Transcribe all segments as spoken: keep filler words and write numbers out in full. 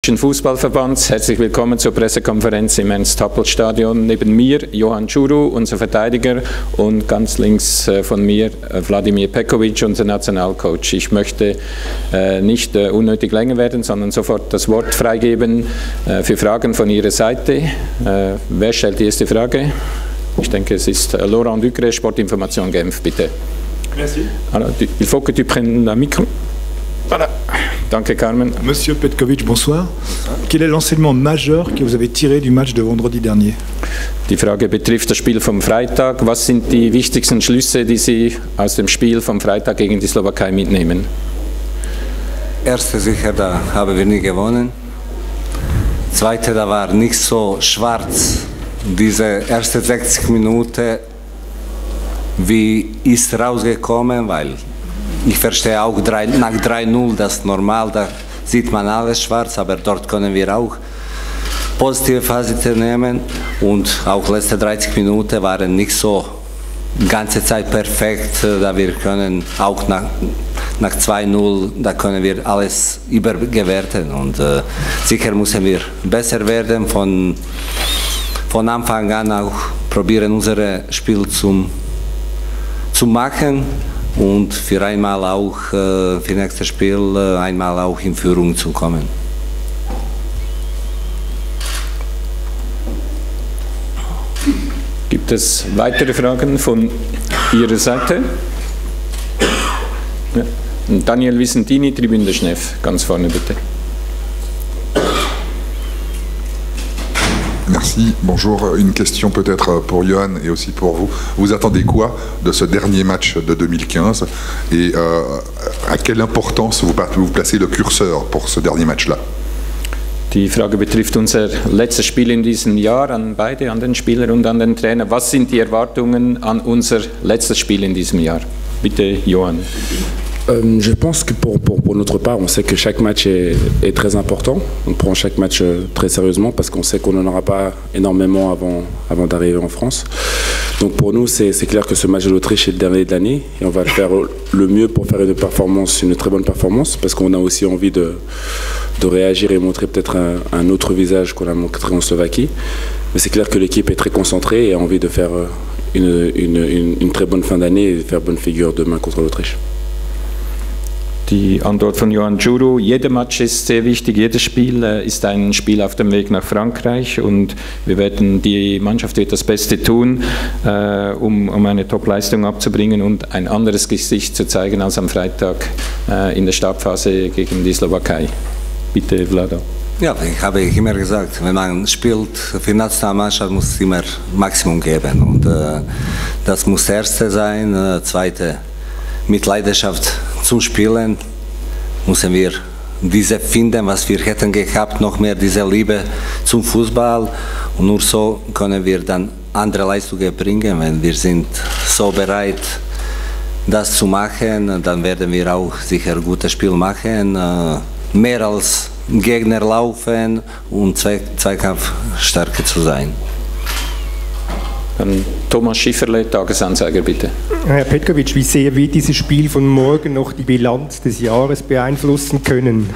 Fußballverbands. Herzlich willkommen zur Pressekonferenz im Ernst-Happel-Stadion. Neben mir Johann Džuru, unser Verteidiger, und ganz links von mir Vladimir Petković, unser Nationalcoach. Ich möchte äh, nicht äh, unnötig länger werden, sondern sofort das Wort freigeben äh, für Fragen von Ihrer Seite. Äh, wer stellt die erste Frage? Ich denke, es ist äh, Laurent Ducret, Sportinformation Genf, bitte. Merci. Alors, tu, il faut que tu prennes la micro. Voilà. Danke, Carmen. Monsieur Petković, bonsoir. Quel est l'enseignement majeur que vous avez tiré du match de vendredi dernier? Die Frage betrifft das Spiel vom Freitag. Was sind die wichtigsten Schlüsse, die Sie aus dem Spiel vom Freitag gegen die Slowakei mitnehmen? Erste sicher, da haben wir nie gewonnen. Zweite, da war nicht so schwarz. Diese ersten sechzig Minuten, wie ist rausgekommen, weil ich verstehe auch drei, nach drei null, das ist normal, da sieht man alles schwarz, aber dort können wir auch positive Phase nehmen und auch letzte dreißig Minuten waren nicht so die ganze Zeit perfekt, da wir können auch nach, nach zwei null, da können wir alles übergewerten und äh, sicher müssen wir besser werden, von, von Anfang an auch probieren unser Spiel zum, zu machen. Und für einmal auch, äh, für nächstes Spiel, äh, einmal auch in Führung zu kommen. Gibt es weitere Fragen von Ihrer Seite? Ja. Daniel Vicentini, Tribune de Genève, ganz vorne bitte. Merci. Bonjour. Une question peut-être pour Johan et aussi pour vous. Vous attendez quoi de ce dernier match de deux mille quinze et euh, à quelle importance vous, vous placez le curseur pour ce dernier match-là? Die Frage betrifft unser letztes Spiel in diesem Jahr, an beide, an den Spieler und an den Trainer. Was sind die Erwartungen an unser letztes Spiel in diesem Jahr? Bitte, Johann. Euh, je pense que pour, pour, pour notre part, on sait que chaque match est, est très important. On prend chaque match très sérieusement parce qu'on sait qu'on n'en aura pas énormément avant, avant d'arriver en France. Donc pour nous, c'est clair que ce match de l'Autriche est le dernier de l'année et on va faire le mieux pour faire une performance, une très bonne performance, parce qu'on a aussi envie de, de réagir et montrer peut-être un, un autre visage qu'on a montré en Slovaquie. Mais c'est clair que l'équipe est très concentrée et a envie de faire une, une, une, une très bonne fin d'année et de faire bonne figure demain contre l'Autriche. Die Antwort von Johann Džuru: Jeder Match ist sehr wichtig, jedes Spiel ist ein Spiel auf dem Weg nach Frankreich und wir werden, die Mannschaft wird das Beste tun, äh, um, um eine Top-Leistung abzubringen und ein anderes Gesicht zu zeigen als am Freitag äh, in der Startphase gegen die Slowakei. Bitte, Vlado. Ja, ich habe immer gesagt, wenn man spielt für die Nationalmannschaft, muss es immer Maximum geben und äh, das muss Erste sein, äh, Zweite mit Leidenschaft zu spielen, müssen wir diese finden, was wir hätten gehabt, noch mehr diese Liebe zum Fußball und nur so können wir dann andere Leistungen bringen. Wenn wir sind so bereit, das zu machen, dann werden wir auch sicher ein gutes Spiel machen, mehr als Gegner laufen und zweikampfstärker zu sein. Dann Thomas Schifferle, Tagesanzeiger, bitte. Herr Petković, wie sehr wird dieses Spiel von morgen noch die Bilanz des Jahres beeinflussen können?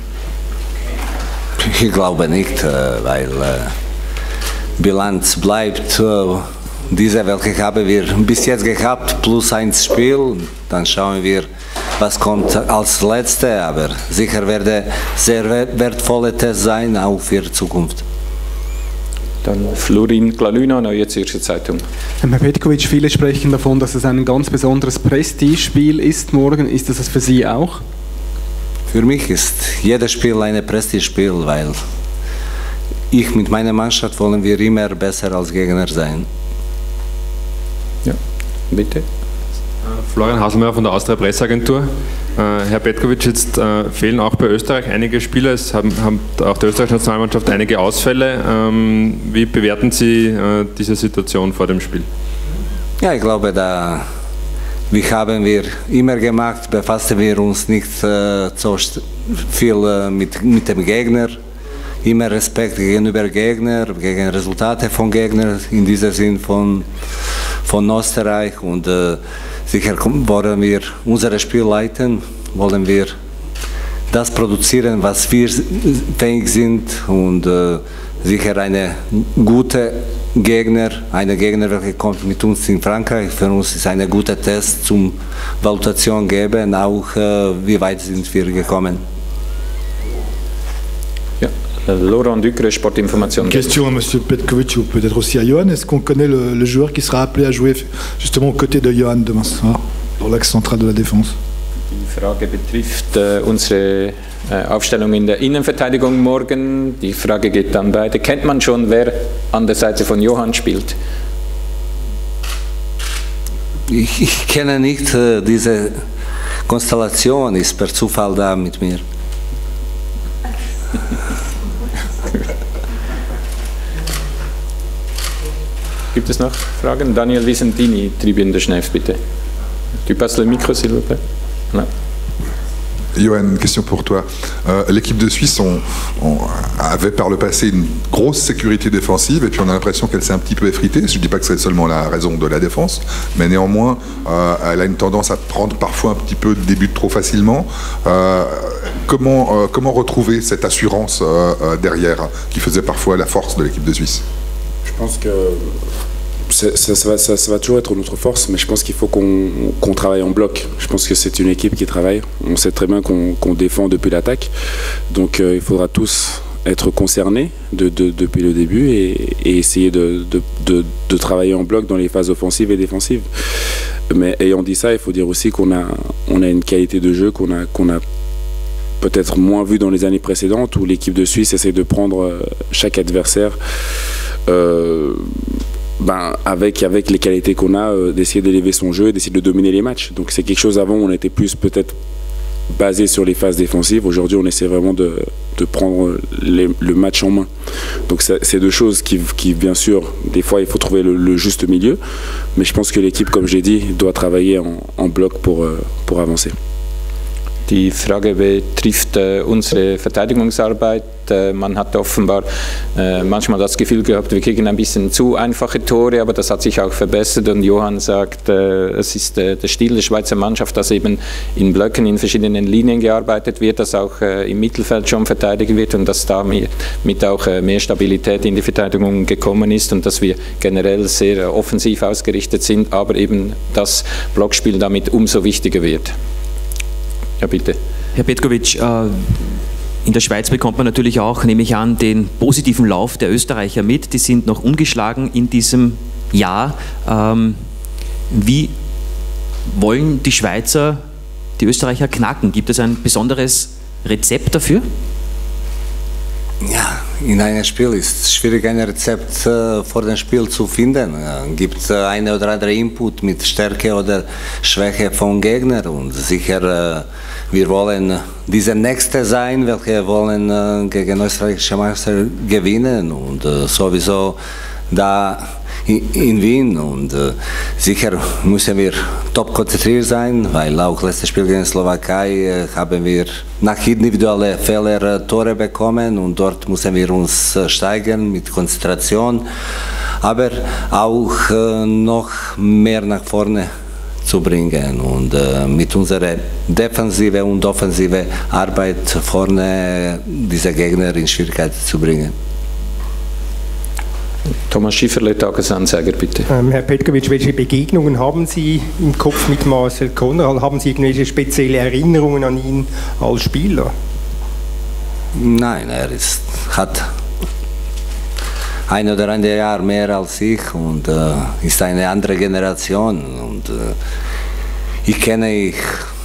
Ich glaube nicht, weil Bilanz bleibt diese, welche haben wir bis jetzt gehabt, plus ein Spiel. Dann schauen wir, was kommt als Letzte, aber sicher werde sehr wertvolle Test sein, auch für die Zukunft. Dann Florin Glaluna, Neue Zürcher Zeitung. Herr Petković, viele sprechen davon, dass es ein ganz besonderes Prestigespiel ist morgen. Ist das für Sie auch? Für mich ist jedes Spiel ein Prestigespiel, weil ich mit meiner Mannschaft wollen wir immer besser als Gegner sein. Ja, bitte. Florian Haselmeier von der Austria Presseagentur. Äh, Herr Petković, jetzt äh, fehlen auch bei Österreich einige Spieler. Es haben, haben auch der österreichischen Nationalmannschaft einige Ausfälle. Ähm, wie bewerten Sie äh, diese Situation vor dem Spiel? Ja, ich glaube, da wie haben wir immer gemacht, befassen wir uns nicht äh, so viel äh, mit, mit dem Gegner. Immer Respekt gegenüber Gegner, gegen Resultate von Gegnern, in diesem Sinn von, von Österreich. Und äh, sicher wollen wir unser Spiel leiten, wollen wir das produzieren, was wir fähig sind und äh, sicher eine gute Gegner, eine Gegner, welche kommt mit uns in Frankreich. Für uns ist ein guter Test zum Valutation geben, auch äh, wie weit sind wir gekommen. Ja, Laurent Ducre, Sportinformation. Question à M. Petkovic ou peut-être aussi à Johan. Est-ce qu'on connaît le, le joueur qui sera appelé à jouer justement aux côtés de Johan demain soir, dans l'axe central de la défense? Die Frage betrifft äh, unsere äh, Aufstellung in der Innenverteidigung morgen. Die Frage geht an beide. Kennt man schon, wer an der Seite von Johann spielt? Ich, ich kenne nicht äh, diese Konstellation, ist per Zufall da mit mir. Gibt es noch Fragen? Daniel Vicentini, Tribune de Genève, bitte. Tu passes le micro, s'il vous plaît. Non. Johan, une question pour toi. Euh, L'équipe de Suisse on, on avait par le passé une grosse sécurité défensive et puis on a l'impression qu'elle s'est un petit peu effritée. Je ne dis pas que c'est seulement la raison de la défense, mais néanmoins, euh, elle a une tendance à prendre parfois un petit peu de début trop facilement. Euh, comment, euh, comment retrouver cette assurance euh, euh, derrière qui faisait parfois la force de l'équipe de Suisse? Je pense que ça, ça, ça, va, ça, ça va toujours être notre force, mais je pense qu'il faut qu'on qu'on travaille en bloc. Je pense que c'est une équipe qui travaille. On sait très bien qu'on qu'on défend depuis l'attaque, donc euh, il faudra tous être concernés de, de, depuis le début et, et essayer de, de, de, de travailler en bloc dans les phases offensives et défensives. Mais ayant dit ça, il faut dire aussi qu'on a, on a une qualité de jeu qu'on a, qu'on a peut-être moins vu dans les années précédentes, où l'équipe de Suisse essaie de prendre chaque adversaire Euh, ben, avec, avec les qualités qu'on a, euh, d'essayer d'élever son jeu et d'essayer de dominer les matchs. Donc c'est quelque chose, avant on était plus peut-être basé sur les phases défensives. Aujourd'hui on essaie vraiment de, de prendre les, le match en main. Donc c'est deux choses qui, qui, bien sûr, des fois il faut trouver le, le juste milieu, mais je pense que l'équipe, comme j'ai dit, doit travailler en, en bloc pour, pour avancer. Die Frage betrifft äh, unsere Verteidigungsarbeit. Äh, man hat offenbar äh, manchmal das Gefühl gehabt, wir kriegen ein bisschen zu einfache Tore, aber das hat sich auch verbessert und Johann sagt, äh, es ist äh, der Stil der Schweizer Mannschaft, dass eben in Blöcken, in verschiedenen Linien gearbeitet wird, dass auch äh, im Mittelfeld schon verteidigt wird und dass damit mit auch äh, mehr Stabilität in die Verteidigung gekommen ist und dass wir generell sehr äh, offensiv ausgerichtet sind, aber eben das Blockspiel damit umso wichtiger wird. Ja, bitte. Herr Petkovic, in der Schweiz bekommt man natürlich auch, nehme ich an, den positiven Lauf der Österreicher mit. Die sind noch ungeschlagen in diesem Jahr. Wie wollen die Schweizer die Österreicher knacken? Gibt es ein besonderes Rezept dafür? Ja, in einem Spiel ist es schwierig, ein Rezept äh, vor dem Spiel zu finden. Es äh, gibt äh, eine oder andere Input mit Stärke oder Schwäche vom Gegner und sicher, äh, wir wollen dieser Nächste sein, welche wollen äh, gegen österreichische Meister gewinnen und äh, sowieso da in, in Wien und äh, sicher müssen wir top konzentriert sein, weil auch letztes Spiel gegen Slowakei äh, haben wir nach individuellen Fehlern äh, Tore bekommen und dort müssen wir uns äh, steigern mit Konzentration, aber auch äh, noch mehr nach vorne zu bringen und äh, mit unserer defensive und offensive Arbeit vorne diese Gegner in Schwierigkeiten zu bringen. Thomas Schifferle, Tagesanzeiger, bitte. Ähm, Herr Petkovic, welche Begegnungen haben Sie im Kopf mit Marcel Konrad? Haben Sie irgendwelche spezielle Erinnerungen an ihn als Spieler? Nein, er ist, hat ein oder andere Jahr mehr als ich und äh, ist eine andere Generation. Und, äh, ich kenne ich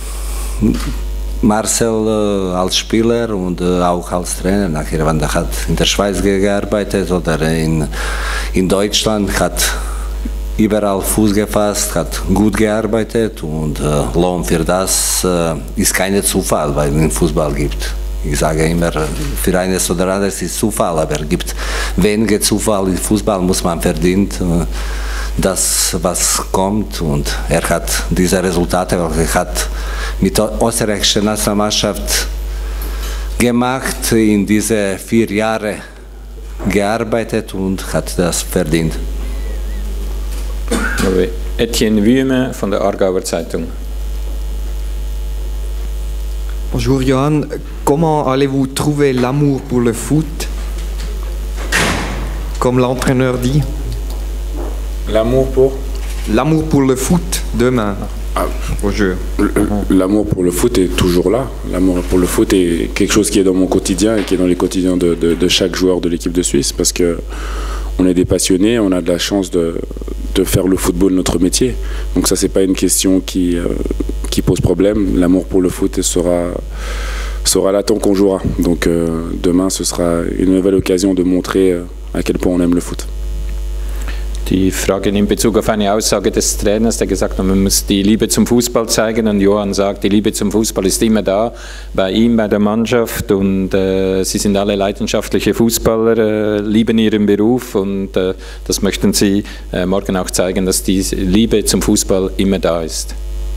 Marcel äh, als Spieler und äh, auch als Trainer. Nachher, wenn er hat in der Schweiz gearbeitet oder in, in Deutschland, hat überall Fuß gefasst, hat gut gearbeitet und äh, Lohn für das äh, ist kein Zufall, weil es im Fußball gibt. Ich sage immer, für eines oder anderes ist Zufall, aber es gibt wenige Zufall. Im Fußball muss man verdient äh, das, was kommt und er hat diese Resultate, er hat mit der österreichischen Nationalmannschaft gemacht, in diese vier Jahre gearbeitet und hat das verdient. Etienne Wüme von der Aargauer Zeitung. Bonjour Johan, comment allez-vous trouver l'amour pour le foot, comme l'entraîneur dit? L'amour pour L'amour pour le foot demain. Ah, au jeu. L'amour pour le foot est toujours là. L'amour pour le foot est quelque chose qui est dans mon quotidien et qui est dans les quotidiens de, de, de chaque joueur de l'équipe de Suisse, parce que on est des passionnés, on a de la chance de, de faire le football notre métier. Donc ça, c'est pas une question qui, euh, qui pose problème. L'amour pour le foot sera, sera là tant qu'on jouera. Donc euh, demain, ce sera une nouvelle occasion de montrer euh, à quel point on aime le foot. Die Frage in Bezug auf eine Aussage des Trainers, der gesagt hat, man muss die Liebe zum Fußball zeigen, und Johann sagt, die Liebe zum Fußball ist immer da, bei ihm, bei der Mannschaft, und äh, sie sind alle leidenschaftliche Fußballer, äh, lieben ihren Beruf, und äh, das möchten sie äh, morgen auch zeigen, dass die Liebe zum Fußball immer da ist.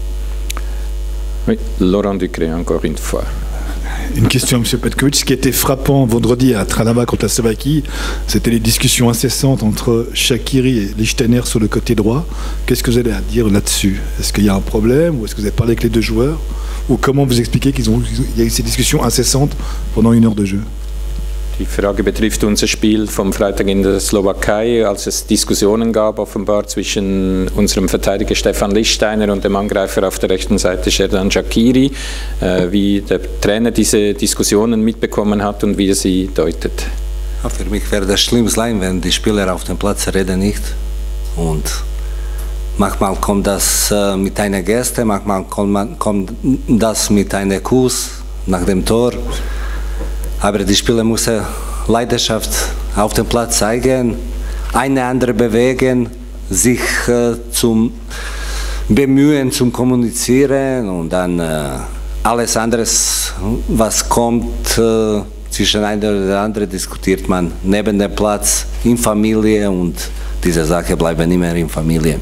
Oui, Laurent Ducré, encore une fois. Une question à M. Petkovic. Ce qui était frappant vendredi à Trnava contre la Slovaquie, c'était les discussions incessantes entre Shaqiri et Lichtsteiner sur le côté droit. Qu'est-ce que vous avez à dire là-dessus? Est-ce qu'il y a un problème, ou est-ce que vous avez parlé avec les deux joueurs, ou comment vous expliquez qu'il y a eu ces discussions incessantes pendant une heure de jeu? Die Frage betrifft unser Spiel vom Freitag in der Slowakei, als es Diskussionen gab, offenbar zwischen unserem Verteidiger Stefan Lichtsteiner und dem Angreifer auf der rechten Seite Xherdan Shaqiri, äh, wie der Trainer diese Diskussionen mitbekommen hat und wie er sie deutet. Ja, für mich wäre das schlimm sein, wenn die Spieler auf dem Platz reden nicht. Und manchmal kommt das äh, mit einer Geste, manchmal kommt, kommt das mit einem Kuss nach dem Tor. Aber die Spieler müssen Leidenschaft auf dem Platz zeigen, eine andere bewegen, sich äh, zum bemühen, zum Kommunizieren, und dann äh, alles andere, was kommt äh, zwischen einer oder anderen, diskutiert man neben dem Platz, in Familie, und diese Sachen bleiben immer in Familie.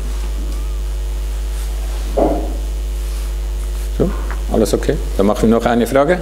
So, alles okay? Dann machen wir noch eine Frage.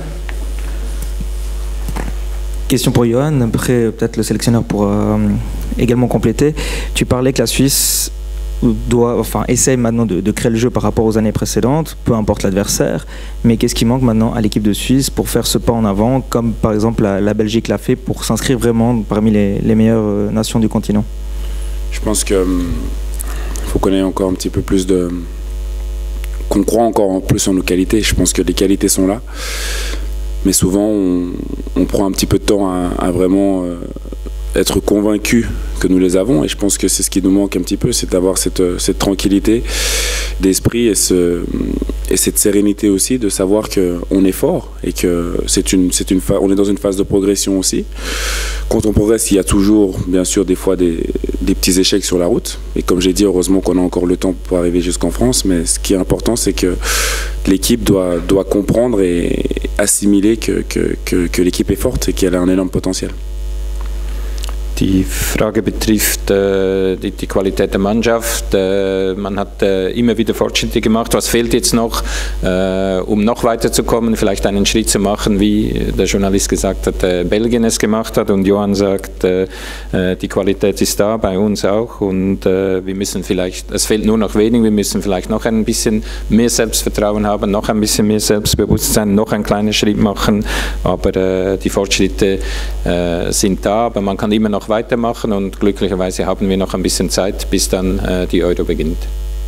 Question pour Johan, après peut-être le sélectionneur pour euh, également compléter. Tu parlais que la Suisse doit, enfin, essaye maintenant de, de créer le jeu par rapport aux années précédentes, peu importe l'adversaire, mais qu'est-ce qui manque maintenant à l'équipe de Suisse pour faire ce pas en avant, comme par exemple la, la Belgique l'a fait, pour s'inscrire vraiment parmi les, les meilleures nations du continent? Je pense qu'il faut qu'on ait encore un petit peu plus de... qu'on croit encore en plus en nos qualités. Je pense que les qualités sont là. Mais souvent, on, on prend un petit peu de temps à, à vraiment euh, être convaincu que nous les avons. Et je pense que c'est ce qui nous manque un petit peu, c'est d'avoir cette, cette tranquillité d'esprit et, ce, et cette sérénité aussi, de savoir qu'on est fort et que c'est une, c'est une on est dans une phase de progression aussi. Quand on progresse, il y a toujours, bien sûr, des fois des, des petits échecs sur la route. Et comme j'ai dit, heureusement qu'on a encore le temps pour arriver jusqu'en France. Mais ce qui est important, c'est que l'équipe doit, doit comprendre et assimiler que, que, que, que l'équipe est forte et qu'elle a un énorme potentiel. Die Frage betrifft äh, die, die Qualität der Mannschaft. Äh, man hat äh, immer wieder Fortschritte gemacht. Was fehlt jetzt noch, äh, um noch weiterzukommen, vielleicht einen Schritt zu machen, wie der Journalist gesagt hat, äh, Belgien es gemacht hat, und Johann sagt, äh, die Qualität ist da, bei uns auch, und äh, wir müssen vielleicht, es fehlt nur noch wenig, wir müssen vielleicht noch ein bisschen mehr Selbstvertrauen haben, noch ein bisschen mehr Selbstbewusstsein, noch einen kleinen Schritt machen, aber äh, die Fortschritte äh, sind da, aber man kann immer noch weitermachen, und glücklicherweise haben wir noch ein bisschen Zeit, bis dann äh, die Euro beginnt.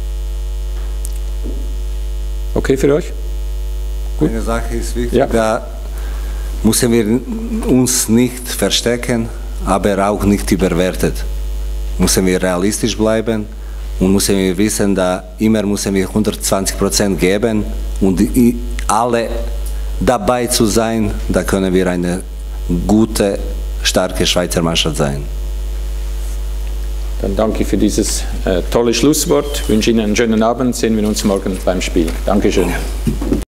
Okay für euch? Gut. Eine Sache ist wichtig, ja. Da müssen wir uns nicht verstecken, aber auch nicht überwertet. Müssen wir realistisch bleiben und müssen wir wissen, da immer müssen wir hundertzwanzig Prozent geben, und alle dabei zu sein, da können wir eine gute, starke Schweizer Mannschaft sein. Dann danke für dieses äh, tolle Schlusswort. Ich wünsche Ihnen einen schönen Abend. Sehen wir uns morgen beim Spiel. Dankeschön.